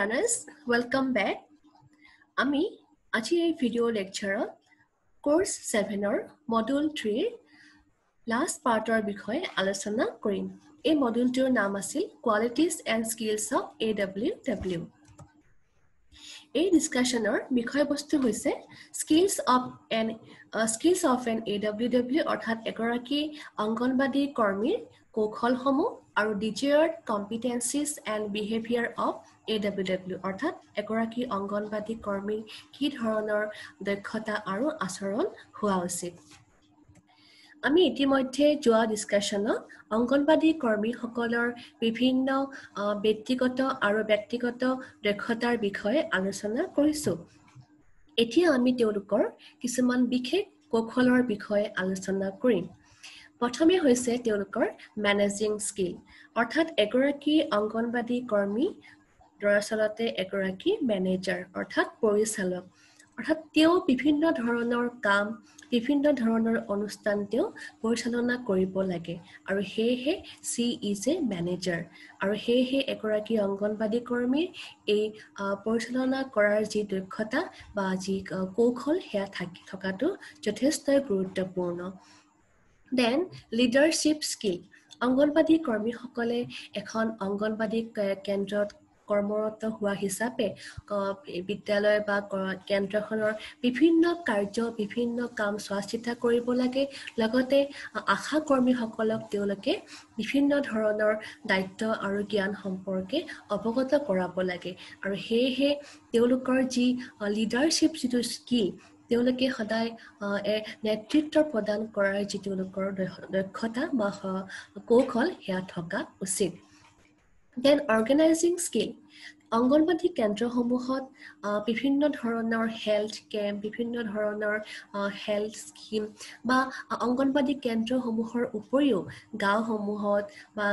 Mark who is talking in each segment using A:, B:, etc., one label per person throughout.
A: learners, welcome back. আমি আজি এই ভিডিও লেকচাৰত কোর্স 7ৰ মডুল 3 লাষ্ট পাৰ্টৰ বিষয়ে আলোচনা কৰিম। এই মডুলটোৰ নাম আছিল qualities and skills of AWW। এই ডিসকাশনৰ বিষয়বস্তু হৈছে স্কিলছ অফ এন AWW অৰ্থাৎ এগৰাকী অংগনবাদী কৰ্মীৰ কৌশলসমূহ আৰু desired competencies and behaviour of AWW অৰ্থাৎ এগৰাকী অংগনবাদী কৰ্মীৰ কি ধৰণৰ দক্ষতা আৰু আচৰণ হোৱা উচিত। আমি ইতিমধ্যে যোৱা ডিসকাশনত অংগনবাদী কৰ্মীসকলৰ বিভিন্ন ব্যক্তিগত আৰু ব্যক্তিগত দক্ষতাৰ বিষয়ে আলোচনা কৰিছো। এতিয়া আমি তেওঁলোকৰ কিছুমান বিশেষ কৌশলৰ বিষয়ে আলোচনা কৰিম। প্ৰথমে হৈছে তেওঁলোকৰ ম্যানেজিং স্কিল অৰ্থাৎ এগৰাকী অংগনবাদী কৰ্মী দৰাচলতে এগৰাকী ম্যানেজাৰ অৰ্থাৎ পৰিচালক অৰ্থাৎ তেওঁ বিভিন্ন ধৰণৰ কাম বিভিন্ন ধৰণৰ অনুষ্ঠান তেওঁ পৰিচালনা কৰিব লাগে আৰু হেহে সি ইজ এ ম্যানেজাৰ আৰু হেহে এগৰাকী অংগনবাদী কৰ্মীৰ এই পৰিচালনা কৰাৰ যি দক্ষতা বা যি কৌশল হেয়া থকাটো যথেষ্ট গুৰুত্বপূৰ্ণ। Then leadership skill অংগনবাদী কৰ্মীসকলে এখন অংগনবাদী কেন্দ্ৰত কৰ্মৰত হোৱা হিচাপে বিদ্যালয় বা কেন্দ্ৰখনৰ বিভিন্ন কাৰ্য বিভিন্ন কাম চোৱাচিতা কৰিব লাগে। লগতে আশা কৰ্মীসকলক তেওঁলোকে বিভিন্ন ধৰণৰ দায়িত্ব আৰু জ্ঞান সম্পৰ্কে অৱগত কৰাব লাগে আৰু হেহে তেওঁলোকৰ যি লিডাৰশ্বিপ যিটো স্কিল তেওঁলোকে সদায় নেতৃত্ব প্ৰদান কৰাৰ যি তেওঁলোকৰ দক্ষতা বা কৌশল হেয়া থকা উচিত। Then organizing skill অংগনবাদী কেন্দ্ৰসমূহত বিভিন্ন ধৰণৰ হেল্থ কেম্প বিভিন্ন ধৰণৰ হেল্থ স্কিম বা অংগনবাদী কেন্দ্ৰসমূহৰ উপৰিও গাঁওসমূহত বা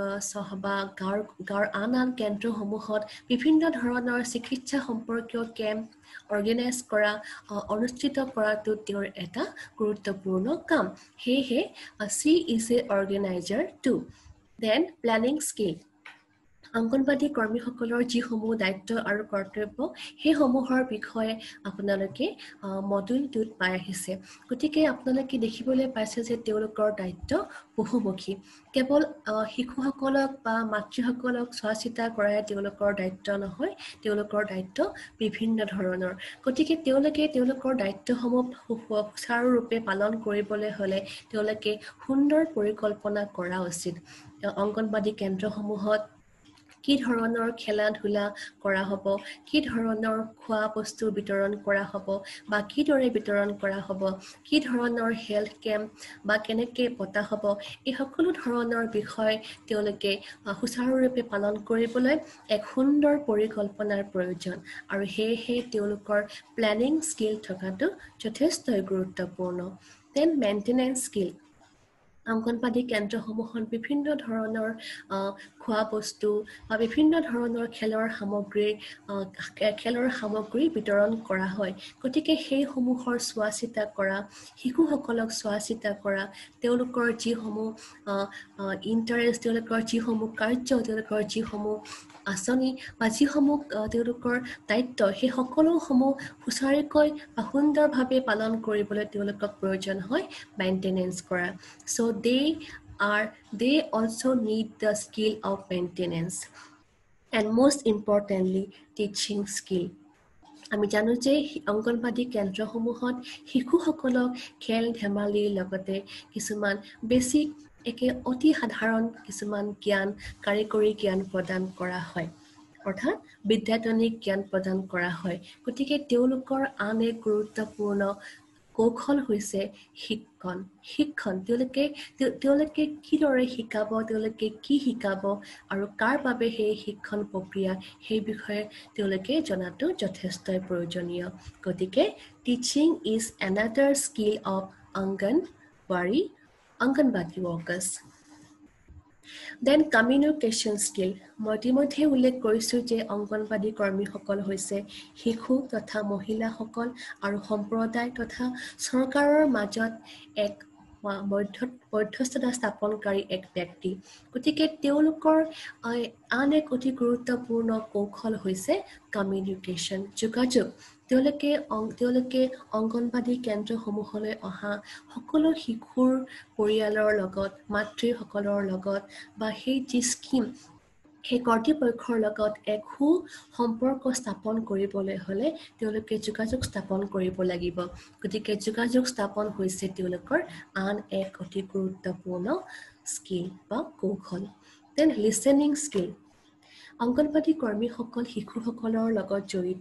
A: গাঁৱৰ আন কেন্দ্ৰসমূহত বিভিন্ন ধৰণৰ চিকিৎসা সম্পৰ্কীয় কেম্প অৰ্গেনাইজ কৰা অনুষ্ঠিত কৰাটো তেওঁৰ এটা গুৰুত্বপূৰ্ণ কাম। হেহে she is a organiser too. Then planning skill anganwadi কৰ্মীসকলৰ যিসমূহ দায়িত্ব আৰু কৰ্তব্য সেইসমূহৰ বিষয়ে আপোনালোকে মডুল 2ত পাই আহিছে। গতিকে আপোনালোকে দেখিবলৈ পাইছে যে তেওঁলোকৰ দায়িত্ব বহুমুখী। কেৱল শিশুসকলক বা মাতৃসকলক চোৱাচিতা কৰাই তেওঁলোকৰ দায়িত্ব নহয়, তেওঁলোকৰ দায়িত্ব বিভিন্ন ধৰণৰ। গতিকে তেওঁলোকে তেওঁলোকৰ দায়িত্বসমূহ সুচাৰুৰূপে পালন কৰিবলৈ হ'লে তেওঁলোকে সুন্দৰ পৰিকল্পনা কৰা উচিত। অংগনবাদী কেন্দ্ৰসমূহত কি ধৰণৰ খেলা ধূলা কৰা হ'ব, কি ধৰণৰ খোৱা বস্তু বিতৰণ কৰা হ'ব বা কিদৰে বিতৰণ কৰা হ'ব, কি ধৰণৰ হেল্থ কেম্প বা কেনেকৈ পতা হ'ব, এই সকলো ধৰণৰ বিষয় তেওঁলোকে সুচাৰুৰূপে পালন কৰিবলৈ এক সুন্দৰ পৰিকল্পনাৰ প্ৰয়োজন আৰু হেহে তেওঁলোকৰ প্লেনিং স্কিল থকাটো যথেষ্ট গুৰুত্বপূৰ্ণ। Then মেইনটেনেন্স স্কিল অংগনবাদী কেন্দ্ৰসমূহত বিভিন্ন ধৰণৰ খোৱা বস্তু বা বিভিন্ন ধৰণৰ খেলৰ সামগ্ৰী বিতৰণ কৰা হয়। গতিকে সেইসমূহৰ চোৱাচিতা কৰা শিশুসকলক চোৱাচিতা কৰা তেওঁলোকৰ যিসমূহ ইণ্টাৰেষ্ট তেওঁলোকৰ যিসমূহ কাৰ্য তেওঁলোকৰ যিসমূহ আঁচনি বা যিসমূহ তেওঁলোকৰ দায়িত্ব সেই সকলোসমূহ সুচাৰুকৈ বা সুন্দৰভাৱে পালন কৰিবলৈ তেওঁলোকক প্ৰয়োজন হয় মেইনটেনেন্স কৰা। So they also need the skill of maintenance and most importantly teaching skill আমি জানো যে অংগনবাদী কেন্দ্ৰসমূহত শিশুসকলক খেল ধেমালিৰ লগতে কিছুমান বেছিক অতি সাধাৰণ কিছুমান জ্ঞান কাৰিকৰী জ্ঞান প্ৰদান কৰা হয় অৰ্থাৎ বিদ্যায়তনিক জ্ঞান প্ৰদান কৰা হয়। গতিকে তেওঁলোকৰ আন এক গুৰুত্বপূৰ্ণ কৌশল হৈছে শিক্ষণ তেওঁলোকে কিদৰে শিকাব তেওঁলোকে কি শিকাব আৰু কাৰ বাবে সেই শিক্ষণ প্ৰক্ৰিয়া সেই বিষয়ে তেওঁলোকে জনাটো যথেষ্ট প্ৰয়োজনীয়। গতিকে teaching is another skill of Anganwadi workers. Then communication skill মই ইতিমধ্যে উল্লেখ কৰিছোঁ যে অংগনবাদী কৰ্মীসকল হৈছে শিশু তথা মহিলাসকল আৰু সম্প্ৰদায় তথা চৰকাৰৰ মাজত এক মধ্যস্থতা স্থাপনকাৰী এক ব্যক্তি গতিকে তেওঁলোকৰ আন এক অতি গুৰুত্বপূৰ্ণ কৌশল হৈছে কমিউনিকেশ্যন যোগাযোগ তেওঁলোকে অংগনবাদী কেন্দ্ৰসমূহলৈ অহা সকলো শিশুৰ পৰিয়ালৰ লগত মাতৃসকলৰ লগত বা সেই যি স্কিম সেই কৰ্তৃপক্ষৰ লগত এক সম্পৰ্ক স্থাপন কৰিবলৈ হ'লে তেওঁলোকে যোগাযোগ স্থাপন কৰিব লাগিব গতিকে যোগাযোগ স্থাপন হৈছে তেওঁলোকৰ আন এক অতি গুৰুত্বপূৰ্ণ স্কিল বা কৌশল দেন লিসেনিং স্কিল অংগনবাদী কৰ্মীসকল শিশুসকলৰ লগত জড়িত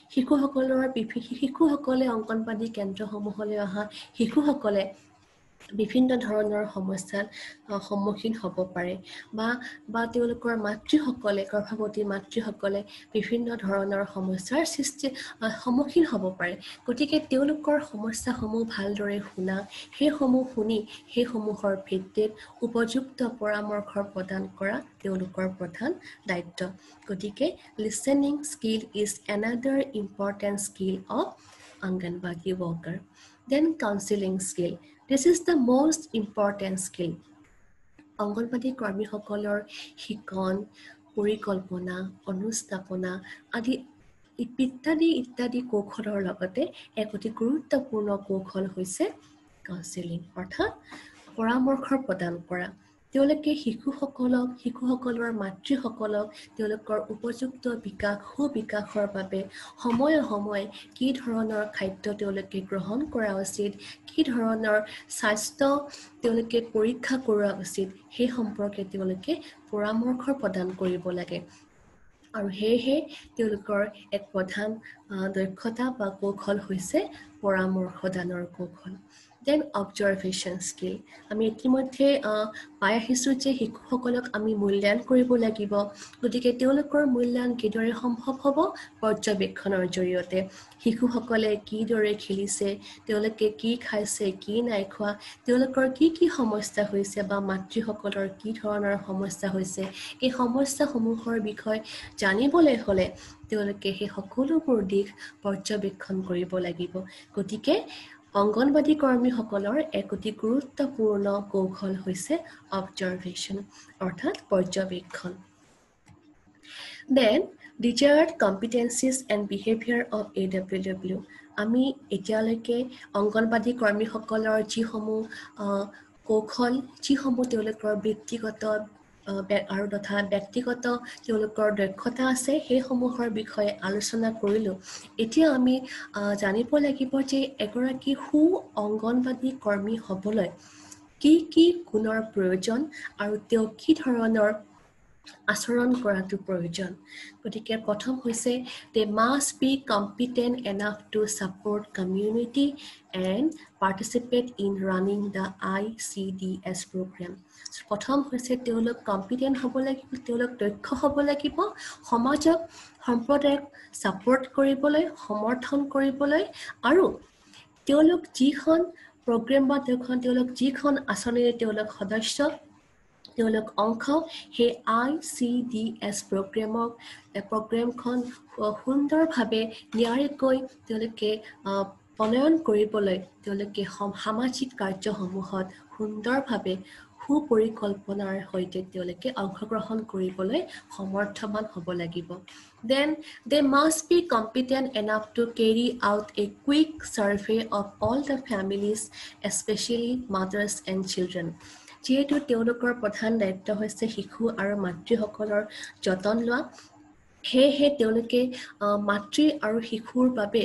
A: শিশুসকলে অংগনবাদী কেন্দ্ৰসমূহলৈ অহা শিশুসকলে বিভিন্ন ধৰণৰ সমস্যাৰ সন্মুখীন হ'ব পাৰে বা তেওঁলোকৰ মাতৃসকলে গৰ্ভৱতী মাতৃসকলে বিভিন্ন ধৰণৰ সমস্যাৰ সন্মুখীন হ'ব পাৰে গতিকে তেওঁলোকৰ সমস্যাসমূহ ভালদৰে শুনা সেইসমূহ শুনি সেইসমূহৰ ভিত্তিত উপযুক্ত পৰামৰ্শ প্ৰদান কৰা তেওঁলোকৰ প্ৰধান দায়িত্ব গতিকে listening skill is another important skill of Anganwadi worker then counseling skill This is the most important skill. Anganwadi কৰ্মীসকলৰ শিকন, পৰিকল্পনা, অনুস্থাপনা আদি ইত্যাদি কৌশলৰ লগতে এক অতি গুৰুত্বপূৰ্ণ কৌশল হৈছে কাউন্সেলিং অৰ্থাৎ পৰামৰ্শ প্ৰদান কৰা তেওঁলোকে শিশুসকলৰ মাতৃসকলক তেওঁলোকৰ উপযুক্ত সুবিকাশৰ বাবে সময়ে কি ধৰণৰ খাদ্য তেওঁলোকে গ্ৰহণ কৰা উচিত কি ধৰণৰ স্বাস্থ্য তেওঁলোকে পৰীক্ষা কৰা উচিত সেই সম্পৰ্কে তেওঁলোকে পৰামৰ্শ প্ৰদান কৰিব লাগে আৰু হেহে তেওঁলোকৰ এক প্ৰধান দক্ষতা বা কৌশল হৈছে পৰামৰ্শদানৰ কৌশল Then observation skill. আমি ইতিমধ্যে পাই আহিছো যে শিশুসকলক আমি মূল্যায়ন কৰিব লাগিব গতিকে তেওঁলোকৰ মূল্যায়ন কিদৰে সম্ভৱ হ'ব পৰ্যবেক্ষণৰ জৰিয়তে শিশুসকলে কিদৰে খেলিছে তেওঁলোকে কি খাইছে কি নাই খোৱা তেওঁলোকৰ কি সমস্যা হৈছে বা মাতৃসকলৰ কি ধৰণৰ সমস্যা হৈছে এই সমস্যাসমূহৰ বিষয়ে জানিবলৈ হ'লে তেওঁলোকে সেই সকলোবোৰ দিশ পৰ্যবেক্ষণ কৰিব লাগিব গতিকে অংগনবাদী কৰ্মীসকলৰ এক অতি গুৰুত্বপূৰ্ণ কৌশল হৈছে অবজাৰভেশ্যন অৰ্থাৎ পৰ্যবেক্ষণ Then desired competencies and behavior of AWW আমি এতিয়ালৈকে অংগনবাদী কৰ্মীসকলৰ যিসমূহ কৌশল যিসমূহ তেওঁলোকৰ ব্যক্তিগত আৰু তথা ব্যক্তিগত তেওঁলোকৰ দক্ষতা আছে সেইসমূহৰ বিষয়ে আলোচনা কৰিলো এতিয়া আমি জানিব লাগিব যে এগৰাকী অংগনবাদী কৰ্মী হ'বলৈ কি গুণৰ প্ৰয়োজন আৰু তেওঁ কি ধৰণৰ আচৰণ কৰাটো প্ৰয়োজন গতিকে প্ৰথম হৈছে they must be competent enough to support community and participate in running the ICDS program প্ৰথম হৈছে তেওঁলোক কম্পিটেন্ট হ'ব লাগিব তেওঁলোক দক্ষ হ'ব লাগিব সমাজক সম্প্ৰদায়ক সাপোৰ্ট কৰিবলৈ সমৰ্থন কৰিবলৈ আৰু তেওঁলোক যিখন প্ৰগ্ৰাম বা তেওঁলোক যিখন আঁচনিৰ তেওঁলোক সদস্য তেওঁলোক অংশ সেই ICDS প্ৰগ্ৰামখন সুন্দৰভাৱে নিয়াৰিকৈ তেওঁলোকে প্ৰণয়ন কৰিবলৈ তেওঁলোকে সামাজিক কাৰ্যসমূহত সুন্দৰভাৱে সুপৰিকল্পনাৰ সৈতে তেওঁলোকে অংশগ্ৰহণ কৰিবলৈ সমৰ্থবান হ'ব লাগিব then they must be competent enough to carry out a quick survey of all the families especially mothers and children যেহেতু তেওঁলোকৰ প্ৰধান দায়িত্ব হৈছে শিশু আৰু মাতৃসকলৰ যতন লোৱা হেহে তেওঁলোকে মাতৃ আৰু শিশুৰ বাবে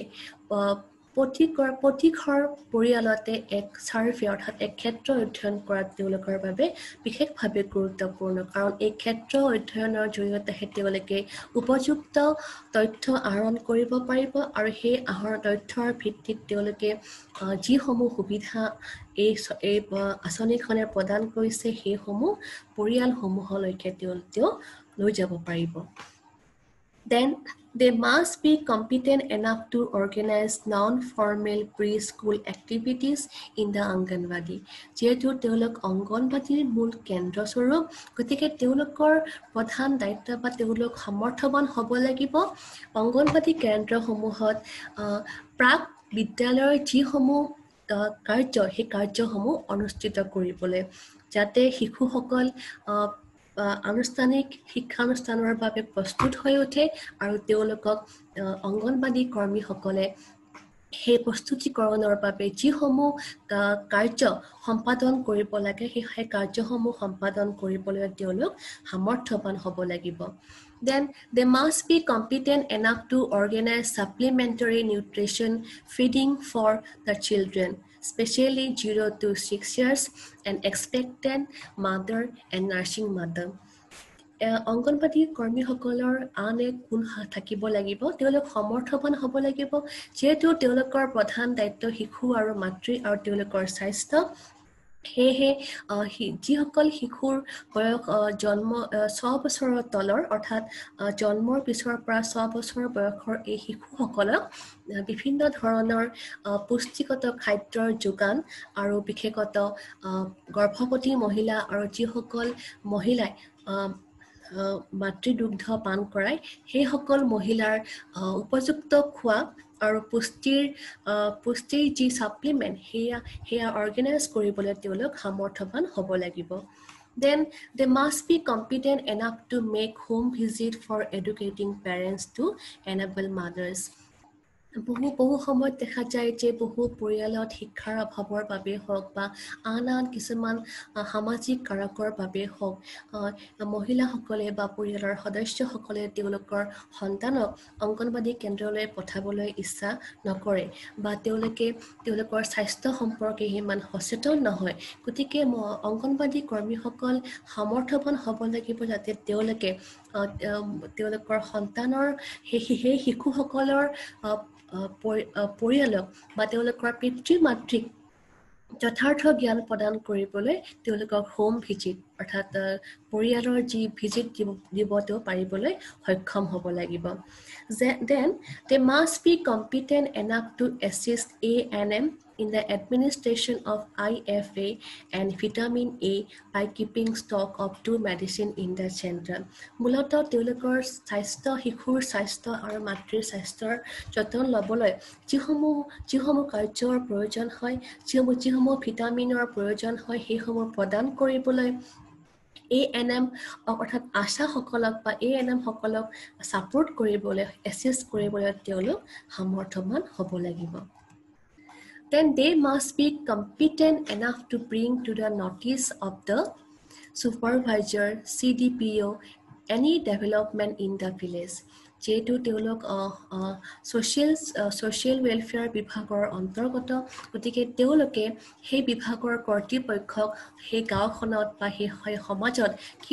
A: প্ৰতিঘৰ পৰিয়ালতে এক সাৰ্ভে অৰ্থাৎ এক ক্ষেত্ৰ অধ্যয়ন কৰা তেওঁলোকৰ বাবে বিশেষভাৱে গুৰুত্বপূৰ্ণ কাৰণ এই ক্ষেত্ৰ অধ্যয়নৰ জৰিয়তে তেওঁলোকে উপযুক্ত তথ্য আহৰণ কৰিব পাৰিব আৰু সেই তথ্যৰ ভিত্তিত তেওঁলোকে যিসমূহ সুবিধা এই আঁচনিখনে প্ৰদান কৰিছে সেইসমূহ পৰিয়ালসমূহলৈকে তেওঁলোকে লৈ যাব পাৰিব Then they must be competent enough to organize non-formal preschool activities in the Anganwadi. যেহেতু তেওঁলোক অংগনবাদীৰ মূল কেন্দ্ৰস্বৰূপ গতিকে তেওঁলোকৰ প্ৰধান দায়িত্ব বা তেওঁলোক সমৰ্থবান হ'ব লাগিব অংগনবাদী কেন্দ্ৰসমূহত প্ৰাক বিদ্যালয়ৰ যিসমূহ সেই কাৰ্যসমূহ অনুষ্ঠিত কৰিবলৈ যাতে শিশুসকল আনুষ্ঠানিক শিক্ষানুষ্ঠানৰ বাবে প্ৰস্তুত হৈ উঠে আৰু তেওঁলোকক অংগনবাদী কৰ্মীসকলে সেই প্ৰস্তুতিকৰণৰ বাবে যিসমূহ কাৰ্য সম্পাদন কৰিব লাগে সেই কাৰ্যসমূহ সম্পাদন কৰিবলৈ তেওঁলোক সামৰ্থ্যৱান হ'ব লাগিব Then they must be competent enough to organize supplementary nutrition feeding for the children, especially 0 to 6 years, and expectant mother and nursing mother. Anganwadi কৰ্মীসকলৰ আন এক গুণ থাকিব লাগিব তেওঁলোক সমৰ্থৱান হ'ব লাগিব যেহেতু তেওঁলোকৰ প্ৰধান দায়িত্ব শিশু আৰু মাতৃ আৰু তেওঁলোকৰ স্বাস্থ্য সেয়েহে যিসকল শিশুৰ বয়স জন্ম 6 বছৰৰ তলৰ অৰ্থাৎ জন্মৰ পিছৰ পৰা 6 বছৰ বয়সৰ এই শিশুসকলক বিভিন্ন ধৰণৰ পুষ্টিগত খাদ্যৰ যোগান আৰু বিশেষত গৰ্ভৱতী মহিলা আৰু যিসকল মহিলাই মাতৃদুগ্ধ পান কৰায় সেই সকল মহিলাৰ উপযুক্ত খোৱা আৰু পুষ্টিৰ যি সাপ্লিমেন্ট হেয়া অৰ্গানাইজ কৰিবলৈ তেওঁলোক সামৰ্থৱান হ'ব লাগিব Then they must be competent enough to make home visit for educating parents to enable mothers বহু সময়ত দেখা যায় যে বহু পৰিয়ালত শিক্ষাৰ অভাৱৰ বাবে হওক বা আন কিছুমান সামাজিক কাৰকৰ বাবে হওক মহিলাসকলে বা পৰিয়ালৰ সদস্যসকলে তেওঁলোকৰ সন্তানক অংগনবাদী কেন্দ্ৰলৈ পঠাবলৈ ইচ্ছা নকৰে বা তেওঁলোকৰ স্বাস্থ্য সম্পৰ্কে ইমান সচেতন নহয় গতিকে অংগনবাদী কৰ্মীসকল সামৰ্থৱান হ'ব লাগিব যাতে তেওঁলোকৰ সন্তানৰ সেই শিশুসকলৰ পৰিয়ালক বা তেওঁলোকৰ পিতৃ মাতৃক যথাৰ্থ জ্ঞান প্ৰদান কৰিবলৈ তেওঁলোকক হোম ভিজিট অৰ্থাৎ পৰিয়ালৰ যি ভিজিট দিবতেও পাৰিবলৈ সক্ষম হ'ব লাগিব Then they must be competent enough to assist ANM in the administration of IFA and vitamin A by keeping stock of 2 medicine in the center. মূলত তেওঁলোকৰ স্বাস্থ্য শিশুৰ স্বাস্থ্য আৰু মাতৃৰ স্বাস্থ্যৰ যতন ল'বলৈ যিসমূহ কাৰ্যৰ প্ৰয়োজন হয় যিসমূহ ভিটামিনৰ প্ৰয়োজন হয় সেইসমূহ প্ৰদান কৰিবলৈ ANM অৰ্থাৎ আশাসকলক বা ANM সকলক সাপোৰ্ট কৰিবলৈ এছিষ্ট কৰিবলৈ তেওঁলোক সামৰ্থৱান হ'ব লাগিব Then they must be competent enough to bring to the notice of the supervisor, CDPO, any development in the village. যেহেতু তেওঁলোক ছ'চিয়েল ৱেলফেয়াৰ বিভাগৰ অন্তৰ্গত গতিকে তেওঁলোকে সেই বিভাগৰ কৰ্তৃপক্ষক সেই গাঁওখনত বা সেই সমাজত কি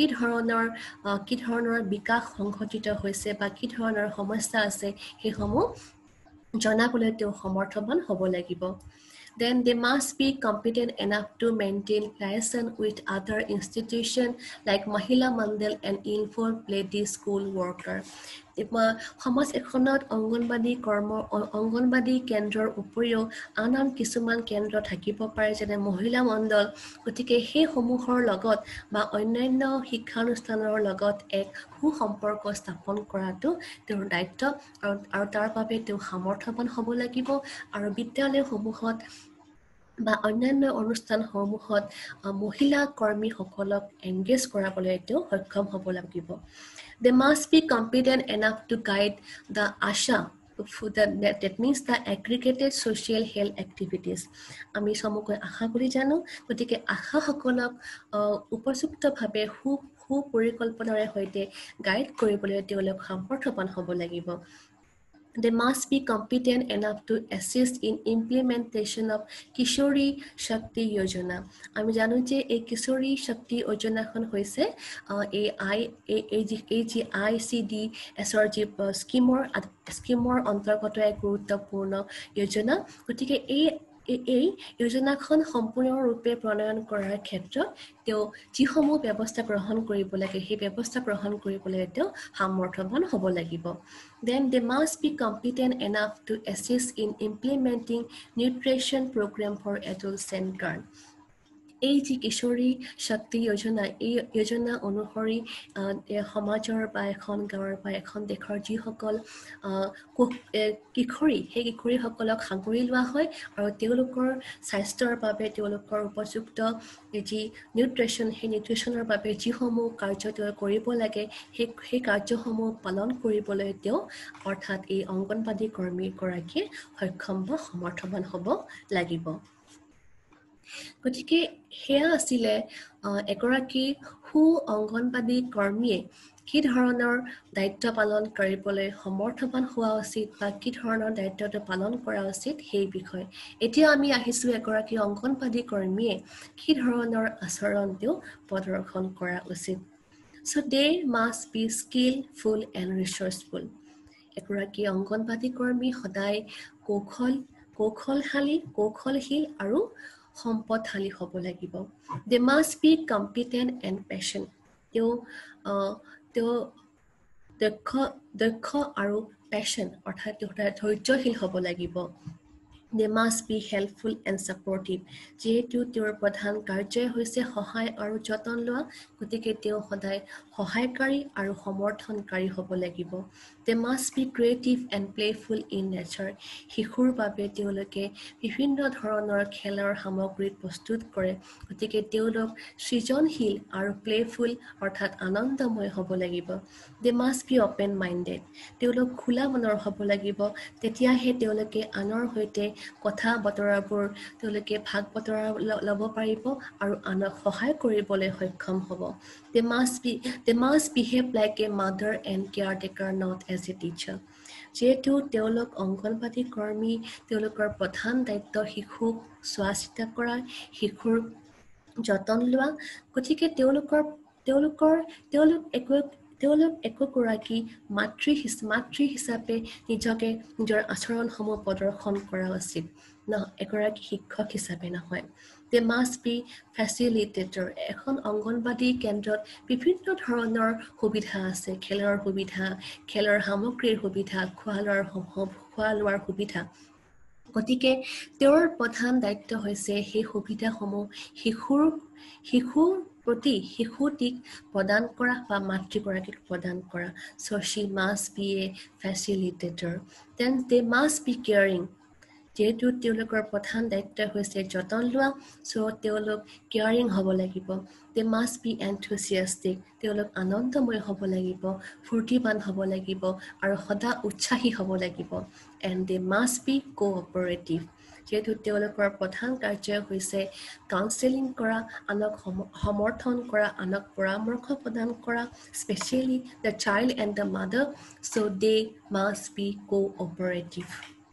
A: ধৰণৰ বিকাশ সংঘটিত হৈছে বা কি ধৰণৰ সমস্যা আছে সেইসমূহ জনাবলৈ তেওঁ সমৰ্থৱান হ'ব লাগিব Then they must be competent enough to maintain liaison with other institutions like Mahila Mandal and involved lady school worker. সমাজ এখনত অংগনবাদী কেন্দ্ৰৰ উপৰিও আন কিছুমান কেন্দ্ৰ থাকিব পাৰে যেনে মহিলা মণ্ডল গতিকে সেই সমূহৰ লগত বা অন্যান্য শিক্ষানুষ্ঠানৰ লগত এক সুসম্পৰ্ক স্থাপন কৰাটো তেওঁৰ দায়িত্ব আৰু তাৰ বাবে তেওঁ সামৰ্থৱান হ'ব লাগিব আৰু বিদ্যালয়সমূহত বা অন্যান্য অনুষ্ঠানসমূহত মহিলা কৰ্মীসকলক এংগেজ কৰাবলৈ তেওঁ সক্ষম হ'ব লাগিব They must be competent enough to guide the ASHA that means the aggregated social health activities আমি সমগ্ৰ আশা বুলি জানো গতিকে আশাসকলক উপযুক্তভাৱে সুপৰিকল্পনাৰে সৈতে গাইড কৰিবলৈ তেওঁলোক সামৰ্থৱান হ'ব লাগিব They must be competent enough to assist in implementation of Kishori Shakti Yojana. আমি জানো যে এই কিশোৰী শক্তি যোজনাখন হৈছে ICDSৰ যি স্কিমৰ অন্তৰ্গত এক গুৰুত্বপূৰ্ণ যোজনা গতিকে এই যোজনাখন সম্পূৰ্ণৰূপে প্ৰণয়ন কৰাৰ ক্ষেত্ৰত তেওঁ যিসমূহ ব্যৱস্থা গ্ৰহণ কৰিব লাগে সেই ব্যৱস্থা গ্ৰহণ কৰিবলৈ তেওঁ সামৰ্থৱান হ'ব লাগিব Then they must be competent enough to assist in implementing nutrition program for adolescent girls এই যি কিশোৰী শক্তি যোজনা, এই যোজনা অনুসৰি সমাজৰ বা এখন গাঁৱৰ বা এখন দেশৰ যিসকল কিশোৰী, সেই কিশোৰীসকলক সাঙুৰি লোৱা হয় আৰু তেওঁলোকৰ স্বাস্থ্যৰ বাবে তেওঁলোকৰ উপযুক্ত যি নিউট্ৰিশ্যন, সেই নিউট্ৰিশ্যনৰ বাবে যিসমূহ কাৰ্য তেওঁ কৰিব লাগে, সেই কাৰ্যসমূহ পালন কৰিবলৈ তেওঁ অৰ্থাৎ এই অংগনবাদী কৰ্মীগৰাকীয়ে সক্ষম বা সমৰ্থৱান হ'ব লাগিব। গতিকে সেয়া আছিলে এগৰাকী সু অংগনবাদী কৰ্মীয়ে কি ধৰণৰ দায়িত্ব পালন কৰিবলৈ সমৰ্থৱান হোৱা উচিত বা কি ধৰণৰ দায়িত্বটো পালন কৰা উচিত সেই বিষয়ে। এতিয়া আমি আহিছোঁ এগৰাকী অংগনবাদী কৰ্মীয়ে কি ধৰণৰ আচৰণ তেওঁ প্ৰদৰ্শন কৰা উচিত। So they must be skillful and resourceful. এগৰাকী অংগনবাদী কৰ্মী সদায় কৌশলশীল আৰু সম্পদশালী হ'ব লাগিব। They must be competent and patient. তেওঁ দক্ষ আৰু পেশ্যন অৰ্থাৎ তেওঁ ধৈৰ্যশীল হ'ব লাগিব। They must be helpful and supportive. যিহেতু তেওঁৰ প্ৰধান কাৰ্যই হৈছে সহায় আৰু যতন লোৱা, গতিকে তেওঁ সদায় সহায়কাৰী আৰু সমৰ্থনকাৰী হ'ব লাগিব। They must be creative and playful in nature. শিশুৰ বাবে তেওঁলোকে বিভিন্ন ধৰণৰ খেলৰ সামগ্ৰী প্ৰস্তুত কৰে, গতিকে তেওঁলোক সৃজনশীল আৰু প্লেফুল অৰ্থাৎ আনন্দময় হ'ব লাগিব। They must be open minded. তেওঁলোক খোলা মনৰ হ'ব লাগিব, তেতিয়াহে তেওঁলোকে আনৰ সৈতে কথা বতৰাবোৰ তেওঁলোকে ভাগ বতৰা ল'ব পাৰিব আৰু আনক সহায় কৰিবলৈ সক্ষম হ'ব। They must behave like a mother and caretaker, not as a teacher. যিহেতু তেওঁলোক অংগনবাদী কৰ্মী, তেওঁলোকৰ প্ৰধান দায়িত্ব শিশুক চোৱা চিতা কৰা, শিশুৰ যতন লোৱা, গতিকে তেওঁলোক একোগৰাকী মাতৃ হিচাপে নিজৰ আচৰণসমূহ প্ৰদৰ্শন কৰা উচিত, এগৰাকী শিক্ষক হিচাপে নহয়। They must be facilitator. এখন অংগনবাদী কেন্দ্ৰত বিভিন্ন ধৰণৰ সুবিধা আছে, খেলৰ সুবিধা, খেলৰ সামগ্ৰীৰ সুবিধা, খোৱা লোৱাৰ সুবিধা। গতিকে তেওঁৰ প্ৰধান দায়িত্ব হৈছে সেই সুবিধাসমূহ শিশুটিক প্ৰদান কৰা বা মাতৃগৰাকীক প্ৰদান কৰা। So she must be a facilitator. Then they must be caring. যিহেতু তেওঁলোকৰ প্ৰধান দায়িত্ব হৈছে যতন লোৱা, চ' তেওঁলোক কেয়াৰিং হ'ব লাগিব। They must be enthusiastic. তেওঁলোক আনন্দময় হ'ব লাগিব, ফূৰ্তিবান হ'ব লাগিব আৰু সদা উৎসাহী হ'ব লাগিব। And they must be cooperative. যিহেতু তেওঁলোকৰ প্ৰধান কাৰ্য হৈছে কাউন্সেলিং কৰা, আনক সমৰ্থন কৰা, আনক পৰামৰ্শ প্ৰদান কৰা, especially the child and the mother, so' they must be cooperative.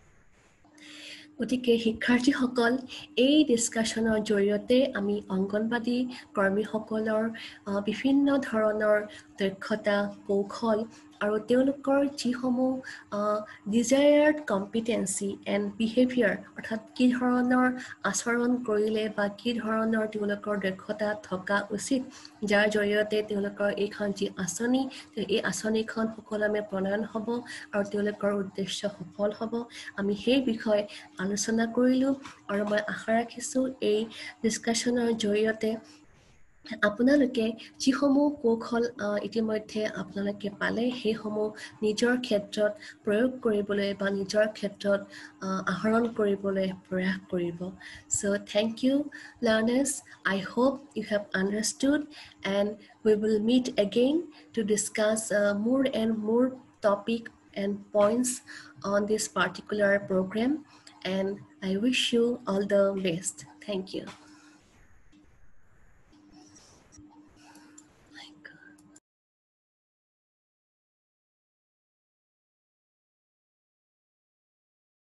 A: গতিকে শিক্ষাৰ্থীসকল, এই ডিছকাশ্যনৰ জৰিয়তে আমি অংগনবাদী কৰ্মীসকলৰ বিভিন্ন ধৰণৰ দক্ষতা, কৌশল আৰু তেওঁলোকৰ যিসমূহ ডিজায়াৰ্ড কম্পিটেঞ্চি এণ্ড বিহেভিয়াৰ, অৰ্থাৎ কি ধৰণৰ আচৰণ কৰিলে বা কি ধৰণৰ তেওঁলোকৰ দক্ষতা থকা উচিত, যাৰ জৰিয়তে তেওঁলোকৰ এইখন যি আঁচনি, এই আঁচনিখন সুকলমে প্ৰণয়ন হ'ব আৰু তেওঁলোকৰ উদ্দেশ্য সফল হ'ব, আমি সেই বিষয়ে আলোচনা কৰিলোঁ। আৰু মই আশা ৰাখিছোঁ এই ডিছকাশ্যনৰ জৰিয়তে আপোনালোকে যিসমূহ কৌশল ইতিমধ্যে আপোনালোকে পালে, সেইসমূহ নিজৰ ক্ষেত্ৰত প্ৰয়োগ কৰিবলৈ বা নিজৰ ক্ষেত্ৰত আহৰণ কৰিবলৈ প্ৰয়াস কৰিব। So thank you learners. I hope you have understood, and we will meet again to discuss more and more topic and points on this particular program, and I wish you all the best. Thank you.